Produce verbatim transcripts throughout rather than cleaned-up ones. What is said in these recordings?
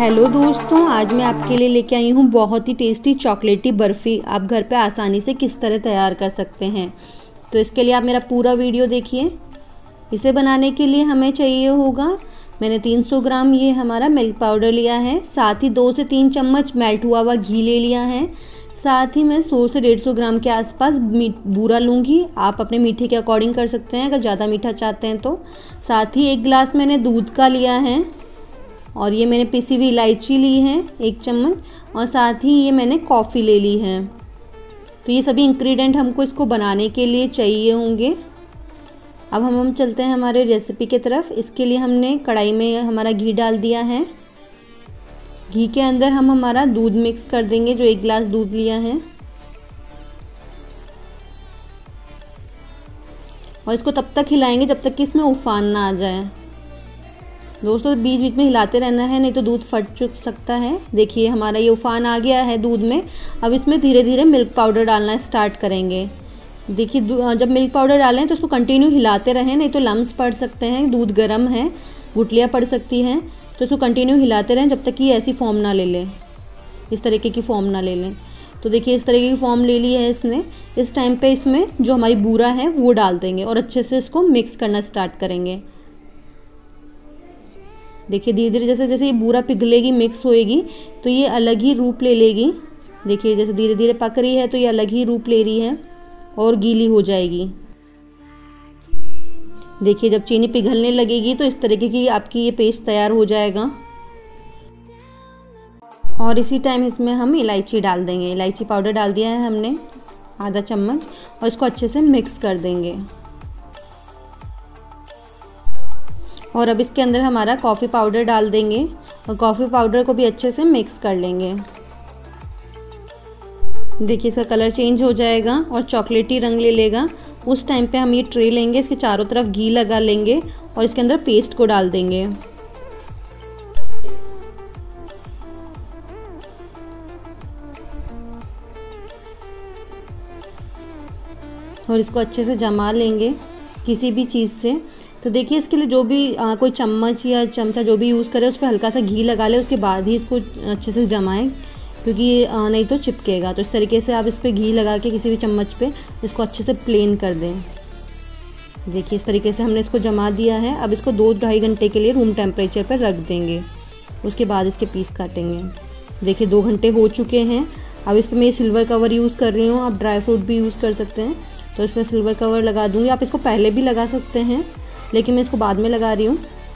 Hello दोस्तों, आज मैं आपके लिए लेके आई हूँ बहुत ही टेस्टी चॉकलेटी बर्फ़ी। आप घर पे आसानी से किस तरह तैयार कर सकते हैं, तो इसके लिए आप मेरा पूरा वीडियो देखिए। इसे बनाने के लिए हमें चाहिए होगा, मैंने तीन सौ ग्राम ये हमारा मिल्क पाउडर लिया है, साथ ही दो से तीन चम्मच मेल्ट हुआ हुआ घी ले लिया है, साथ ही मैं सौ से डेढ़ सौ ग्राम के आसपास बूरा लूँगी। आप अपने मीठे के अकॉर्डिंग कर सकते हैं, अगर ज़्यादा मीठा चाहते हैं तो। साथ ही एक गिलास मैंने दूध का लिया है, और ये मैंने पिसी हुई इलायची ली है एक चम्मच, और साथ ही ये मैंने कॉफ़ी ले ली है। तो ये सभी इंग्रेडिएंट हमको इसको बनाने के लिए चाहिए होंगे। अब हम हम चलते हैं हमारे रेसिपी की तरफ। इसके लिए हमने कढ़ाई में हमारा घी डाल दिया है। घी के अंदर हम हमारा दूध मिक्स कर देंगे, जो एक गिलास दूध लिया है, और इसको तब तक हिलाएंगे जब तक कि इसमें उफान ना आ जाए। दोस्तों बीच बीच में हिलाते रहना है, नहीं तो दूध फट चुक सकता है। देखिए हमारा ये उफान आ गया है दूध में। अब इसमें धीरे धीरे मिल्क पाउडर डालना स्टार्ट करेंगे। देखिए जब मिल्क पाउडर डालें तो उसको कंटिन्यू हिलाते रहें, नहीं तो लम्स पड़ सकते हैं। दूध गर्म है, गुठलियाँ पड़ सकती हैं, तो इसको कंटिन्यू हिलाते रहें जब तक कि ऐसी फॉर्म ना ले लें, इस तरीके की फॉर्म ना ले लें। तो देखिए इस तरीके की फॉर्म ले ली है इसने। इस टाइम पे इसमें जो हमारी बूरा है वो डाल देंगे और अच्छे से इसको मिक्स करना स्टार्ट करेंगे। देखिए धीरे धीरे जैसे जैसे ये बूरा पिघलेगी, मिक्स होएगी, तो ये अलग ही रूप ले लेगी। देखिए जैसे धीरे धीरे पक रही है तो ये अलग ही रूप ले रही है और गीली हो जाएगी। देखिए जब चीनी पिघलने लगेगी तो इस तरीके की आपकी ये पेस्ट तैयार हो जाएगा। और इसी टाइम इसमें हम इलायची डाल देंगे। इलायची पाउडर डाल दिया है हमने आधा चम्मच, और इसको अच्छे से मिक्स कर देंगे। और अब इसके अंदर हमारा कॉफ़ी पाउडर डाल देंगे, और कॉफ़ी पाउडर को भी अच्छे से मिक्स कर लेंगे। देखिए इसका कलर चेंज हो जाएगा और चॉकलेटी रंग ले लेगा। उस टाइम पे हम ये ट्रे लेंगे, इसके चारों तरफ घी लगा लेंगे और इसके अंदर पेस्ट को डाल देंगे। और इसको अच्छे से जमा लेंगे किसी भी चीज़ से। तो देखिए इसके लिए जो भी आ, कोई चम्मच या चमचा जो भी यूज़ करे उस पर हल्का सा घी लगा ले, उसके बाद ही इसको अच्छे से जमाएं, क्योंकि आ, नहीं तो चिपकेगा। तो इस तरीके से आप इस पर घी लगा के किसी भी चम्मच पे इसको अच्छे से प्लेन कर दें। देखिए इस तरीके से हमने इसको जमा दिया है। अब इसको दो ढाई घंटे के लिए रूम टेम्परेचर पर रख देंगे, उसके बाद इसके पीस काटेंगे। देखिए दो घंटे हो चुके हैं। अब इस पर मैं सिल्वर कवर यूज़ कर रही हूँ, आप ड्राई फ्रूट भी यूज़ कर सकते हैं। तो इसमें सिल्वर कवर लगा दूँगी। आप इसको पहले भी लगा सकते हैं, लेकिन मैं इसको बाद में लगा रही हूँ।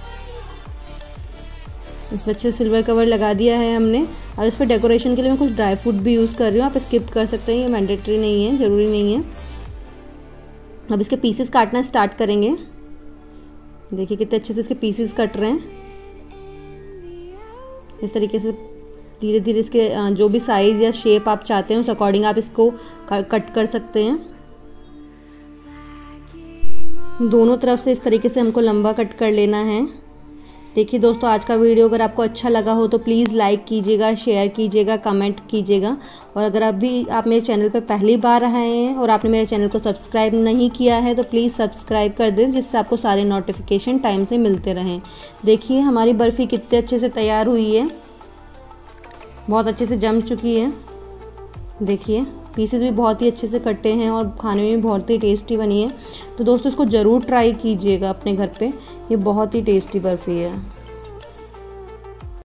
इस पर अच्छे सिल्वर कवर लगा दिया है हमने। अब इस पर डेकोरेशन के लिए मैं कुछ ड्राई फ्रूट भी यूज़ कर रही हूँ, आप स्किप कर सकते हैं, ये मैंडेटरी नहीं है, ज़रूरी नहीं है। अब इसके पीसेस काटना स्टार्ट करेंगे। देखिए कितने अच्छे से इसके पीसेस कट रहे हैं। इस तरीके से धीरे धीरे इसके जो भी साइज़ या शेप आप चाहते हैं उस अकॉर्डिंग आप इसको कट कर सकते हैं। दोनों तरफ से इस तरीके से हमको लंबा कट कर लेना है। देखिए दोस्तों आज का वीडियो अगर आपको अच्छा लगा हो तो प्लीज़ लाइक कीजिएगा, शेयर कीजिएगा, कमेंट कीजिएगा। और अगर अभी आप मेरे चैनल पर पहली बार आए हैं और आपने मेरे चैनल को सब्सक्राइब नहीं किया है तो प्लीज़ सब्सक्राइब कर दें, जिससे आपको सारे नोटिफिकेशन टाइम से मिलते रहें। देखिए हमारी बर्फ़ी कितने अच्छे से तैयार हुई है, बहुत अच्छे से जम चुकी है। देखिए पीसेस भी बहुत ही अच्छे से कटे हैं और खाने में भी बहुत ही टेस्टी बनी है। तो दोस्तों इसको ज़रूर ट्राई कीजिएगा अपने घर पे, ये बहुत ही टेस्टी बर्फ़ी है।